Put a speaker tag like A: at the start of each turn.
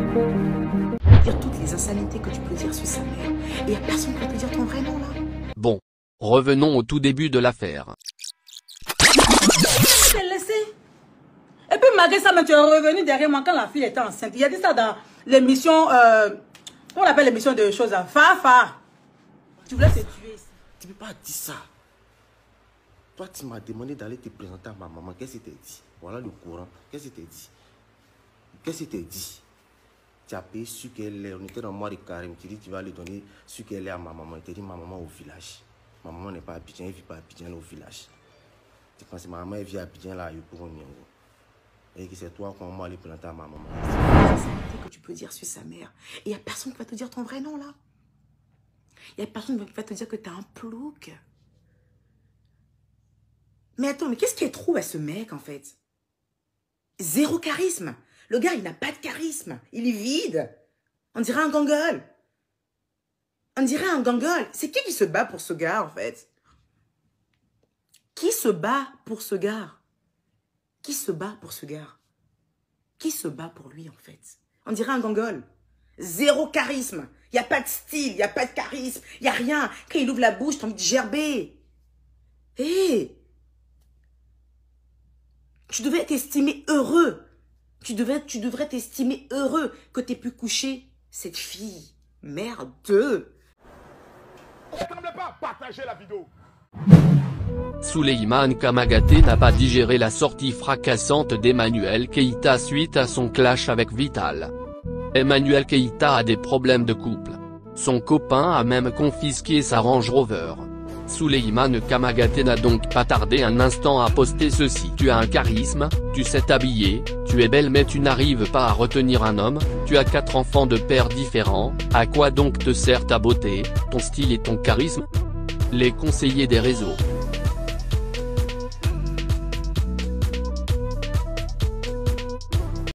A: Dire toutes les insanités que tu peux dire sur sa mère. Et il n'y a personne qui va te dire ton vrai nom là.
B: Bon, revenons au tout début de l'affaire.
A: Je t'ai laissé. Et puis malgré ça, mais tu es revenu derrière moi quand la fille était enceinte. Il a dit ça dans l'émission, comment on appelle l'émission de choses à Fafa. Tu voulais te tuer.
C: Tu peux pas dire ça. Toi, tu m'as demandé d'aller te présenter à ma maman. Qu'est-ce que tu t'es dit? Voilà le courant. Qu'est-ce que tu t'es dit? Qu'est-ce que tu t'es dit? Tu as payé ce qu'elle est. On était dans le mois de carême. Tu dis tu vas lui donner ce qu'elle est à ma maman. Tu dit ma maman au village. Ma maman n'est pas à Abidjan. Elle ne vit pas à Abidjan, elle est au village. Tu penses que ma maman elle vit à Abidjan là, pour un Nyongo. Et que c'est toi qu'on va aller présenter à ma maman.
A: Que tu peux dire sur sa mère. Et il n'y a personne qui va te dire ton vrai nom là. Il n'y a personne qui va te dire que tu as un plouc. Mais attends, mais qu'est-ce qui est trop à ce mec en fait? Zéro charisme. Le gars, il n'a pas de charisme. Il est vide. On dirait un gangol. On dirait un gangol. C'est qui se bat pour ce gars en fait? Qui se bat pour ce gars? Qui se bat pour ce gars? Qui se bat pour lui en fait? On dirait un gangol. Zéro charisme. Il n'y a pas de style, il n'y a pas de charisme. Il n'y a rien. Quand il ouvre la bouche, tu as envie de gerber. Hé! Hey. Tu devais t'estimer heureux. Tu devrais t'estimer heureux que tu aies pu coucher cette fille. Merdeux.
D: Ne semblez pas partager la vidéo.
B: Souleymane Kamagaté n'a pas digéré la sortie fracassante d'Emmanuel Keïta suite à son clash avec Vital. Emmanuel Keïta a des problèmes de couple. Son copain a même confisqué sa Range Rover. Souleymane Kamagaté n'a donc pas tardé un instant à poster ceci. Tu as un charisme, tu sais t'habiller, tu es belle mais tu n'arrives pas à retenir un homme, tu as 4 enfants de pères différents, à quoi donc te sert ta beauté, ton style et ton charisme? Les conseillers des réseaux.